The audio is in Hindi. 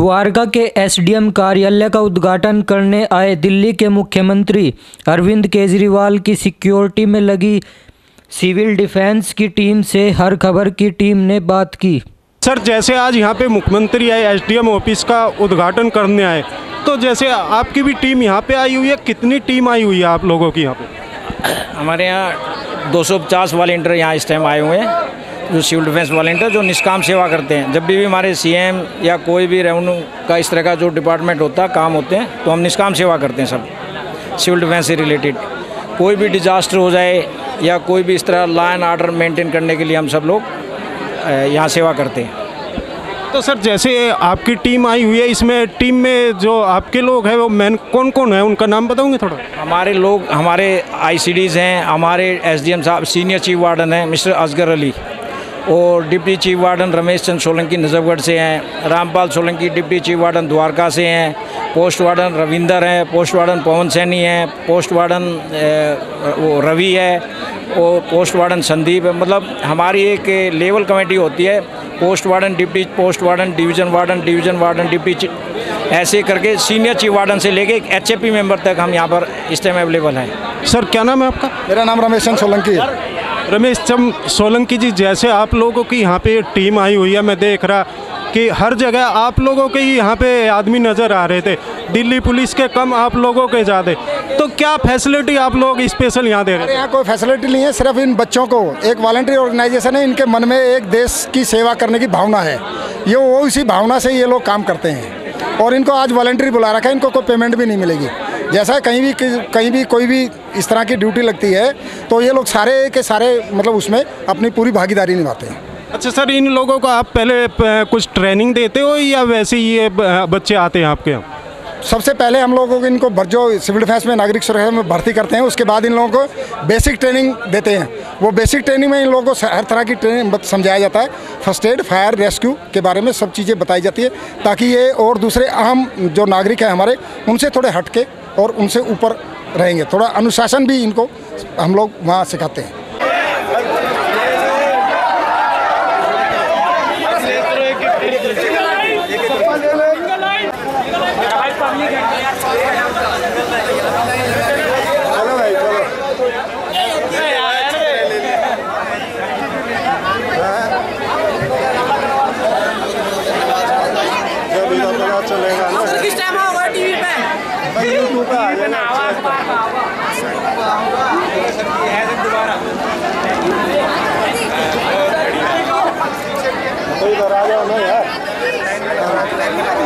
द्वारका के एसडीएम कार्यालय का उद्घाटन करने आए दिल्ली के मुख्यमंत्री अरविंद केजरीवाल की सिक्योरिटी में लगी सिविल डिफेंस की टीम से हर खबर की टीम ने बात की। सर, जैसे आज यहाँ पे मुख्यमंत्री आए, एसडीएम ऑफिस का उद्घाटन करने आए, तो जैसे आपकी भी टीम यहाँ पे आई हुई है, कितनी टीम आई हुई है आप लोगों की यहाँ पे? हमारे यहाँ 250 वॉलंटियर यहाँ इस टाइम आए हुए हैं, जो सिविल डिफेंस वॉलंटियर जो निष्काम सेवा करते हैं। जब भी हमारे सीएम या कोई भी रेवेन्यू का इस तरह का जो डिपार्टमेंट होता है, काम होते हैं, तो हम निष्काम सेवा करते हैं सब सिविल डिफेंस से रिलेटेड। कोई भी डिजास्टर हो जाए या कोई भी इस तरह लॉ एंड ऑर्डर मेंटेन करने के लिए हम सब लोग यहाँ सेवा करते हैं। तो सर, जैसे आपकी टीम आई हुई है, इसमें टीम में जो आपके लोग हैं वो मैन कौन कौन है, उनका नाम बताओगे थोड़ा? हमारे लोग, हमारे आईसीडीज़ हैं, हमारे एसडीएम साहब, सीनियर चीफ वार्डन हैं मिस्टर असगर अली, और deputy chief warden Ramesh Chand Solanki Najafgarh से हैं, Rampal Solanki deputy chief warden Dwarka से हैं, पोस्ट वार्डन रविंदर हैं, पोस्ट वार्डन पवन सैनी हैं, पोस्ट वार्डन वो रवि है, और पोस्ट वार्डन संदीप है। मतलब हमारी एक लेवल कमेटी होती है, post warden, deputy post warden, division warden, deputy, ऐसे करके सीनियर चीफ वार्डन से लेके एक एचएपी मेंबर तक हम यहाँ पर इस टाइम अवेलेबल हैं। सर, क्या नाम है आपका? मेरा नाम रमेश चंद सोलंकी है। रमेश चंद सोलंकी जी, जैसे आप लोगों की यहाँ पे टीम आई हुई है, मैं देख रहा कि हर जगह आप लोगों के ही यहाँ पे आदमी नज़र आ रहे थे, दिल्ली पुलिस के कम आप लोगों के ज़्यादा। तो क्या फैसिलिटी आप लोग स्पेशल यहाँ दे रहे हैं? यहाँ कोई फैसिलिटी नहीं है, सिर्फ इन बच्चों को, एक वॉलंटियर ऑर्गेनाइजेशन है, इनके मन में एक देश की सेवा करने की भावना है, ये वो इसी भावना से ये लोग काम करते हैं। और इनको आज वॉलंटियर बुला रखा है, इनको कोई पेमेंट भी नहीं मिलेगी। जैसा कहीं भी कोई भी इस तरह की ड्यूटी लगती है तो ये लोग सारे के सारे मतलब उसमें अपनी पूरी भागीदारी निभाते हैं। अच्छा सर, इन लोगों को आप पहले कुछ ट्रेनिंग देते हो या वैसे ही ये बच्चे आते हैं आपके यहाँ? सबसे पहले हम लोगों को इनको जो सिविल डिफेंस में नागरिक सुरक्षा में भर्ती करते हैं, उसके बाद इन लोगों को बेसिक ट्रेनिंग देते हैं। वो बेसिक ट्रेनिंग में इन लोगों को हर तरह की ट्रेनिंग समझाया जाता है, फर्स्ट एड, फायर, रेस्क्यू के बारे में सब चीज़ें बताई जाती है, ताकि ये और दूसरे आम जो नागरिक हैं हमारे, उनसे थोड़े हटके और उनसे ऊपर रहेंगे। थोड़ा अनुशासन भी इनको हम लोग वहाँ सिखाते हैं। चलेगा ना किस टाइम होगा टीवी पे? यूट्यूब पे आ जाएगा। तो इधर आ जाओ ना यार।